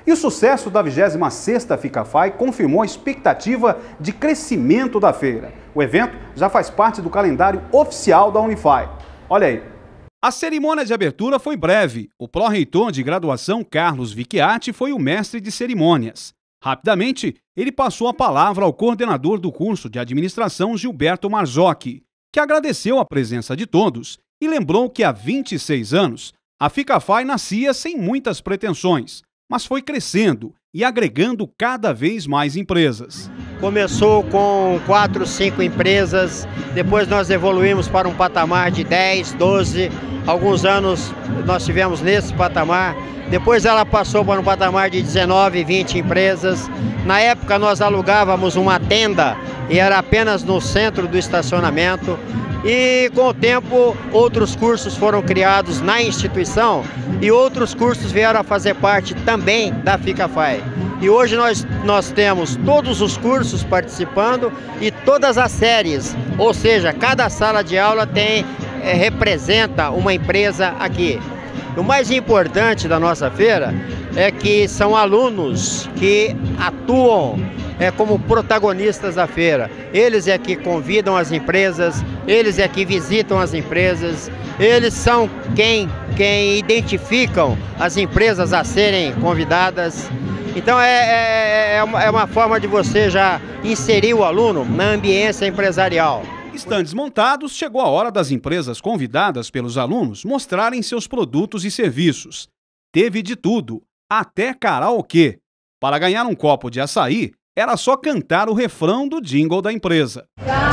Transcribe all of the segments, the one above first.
E o sucesso da 26ª FICAFAI confirmou a expectativa de crescimento da feira. O evento já faz parte do calendário oficial da Unify. Olha aí. A cerimônia de abertura foi breve. O pró-reitor de graduação, Carlos Vicchiati, foi o mestre de cerimônias. Rapidamente, ele passou a palavra ao coordenador do curso de administração, Gilberto Marzocchi, que agradeceu a presença de todos e lembrou que há 26 anos a FICAFAI nascia sem muitas pretensões, mas foi crescendo e agregando cada vez mais empresas. Começou com 4, 5 empresas, depois nós evoluímos para um patamar de 10, 12, alguns anos nós tivemos nesse patamar, depois ela passou para um patamar de 19, 20 empresas. Na época nós alugávamos uma tenda e era apenas no centro do estacionamento. E com o tempo outros cursos foram criados na instituição e outros cursos vieram a fazer parte também da FICAFAI. E hoje nós temos todos os cursos participando e todas as séries, ou seja, cada sala de aula representa uma empresa aqui. O mais importante da nossa feira é que são alunos que atuam como protagonistas da feira. Eles é que convidam as empresas, eles é que visitam as empresas, eles são quem identificam as empresas a serem convidadas. Então é uma forma de você já inserir o aluno na ambiência empresarial. Estandes montados, chegou a hora das empresas convidadas pelos alunos mostrarem seus produtos e serviços. Teve de tudo, até karaokê. Para ganhar um copo de açaí, era só cantar o refrão do jingle da empresa.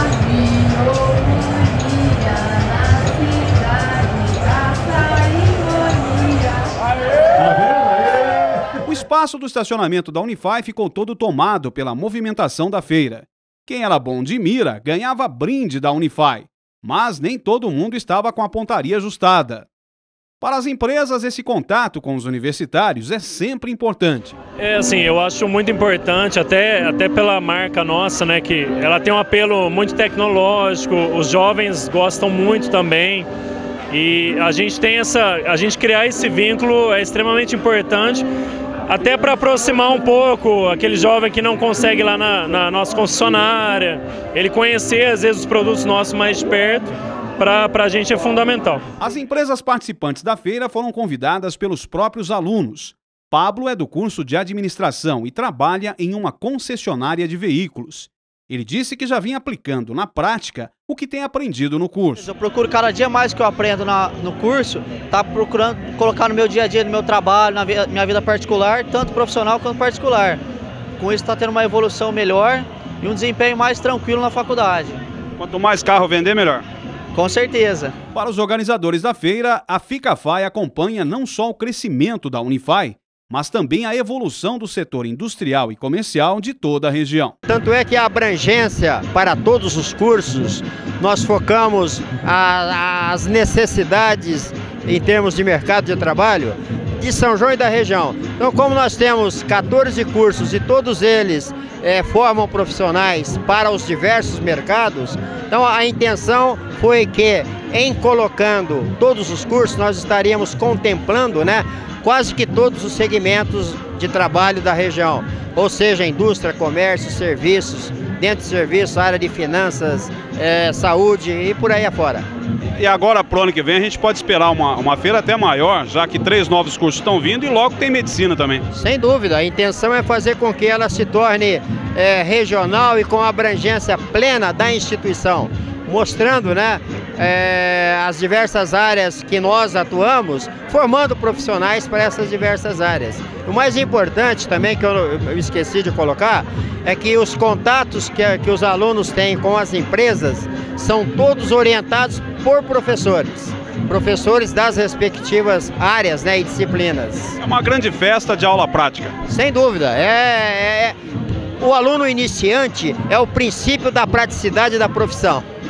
O espaço do estacionamento da Unify ficou todo tomado pela movimentação da feira. Quem era bom de mira ganhava brinde da Unify, mas nem todo mundo estava com a pontaria ajustada. Para as empresas, esse contato com os universitários é sempre importante. Assim, eu acho muito importante, até pela marca nossa, né, que ela tem um apelo muito tecnológico, os jovens gostam muito também. E a gente criar esse vínculo é extremamente importante, até para aproximar um pouco aquele jovem que não consegue ir lá na nossa concessionária, ele conhecer às vezes os produtos nossos mais de perto, para a gente é fundamental. As empresas participantes da feira foram convidadas pelos próprios alunos. Pablo é do curso de administração e trabalha em uma concessionária de veículos. Ele disse que já vinha aplicando na prática o que tem aprendido no curso. Eu procuro cada dia mais que eu aprendo no curso, tá procurando colocar no meu dia a dia, no meu trabalho, na minha vida particular, tanto profissional quanto particular. Com isso está tendo uma evolução melhor e um desempenho mais tranquilo na faculdade. Quanto mais carro vender, melhor. Com certeza. Para os organizadores da feira, a FICAFAI acompanha não só o crescimento da Unify, mas também a evolução do setor industrial e comercial de toda a região. Tanto é que a abrangência para todos os cursos, nós focamos as necessidades em termos de mercado de trabalho de São João e da região. Então, como nós temos 14 cursos e todos eles formam profissionais para os diversos mercados, então a intenção foi que, em colocando todos os cursos, nós estaríamos contemplando, quase que todos os segmentos de trabalho da região, ou seja, indústria, comércio, serviços, dentro de serviços, área de finanças, saúde e por aí afora. E agora, para o ano que vem, a gente pode esperar uma feira até maior, já que 3 novos cursos estão vindo e logo tem medicina também. Sem dúvida, a intenção é fazer com que ela se torne regional e com abrangência plena da instituição, mostrando as diversas áreas que nós atuamos, formando profissionais para essas diversas áreas. O mais importante também, que eu esqueci de colocar, é que os contatos que os alunos têm com as empresas são todos orientados por professores das respectivas áreas e disciplinas. É uma grande festa de aula prática. Sem dúvida, o aluno iniciante é o princípio da praticidade da profissão.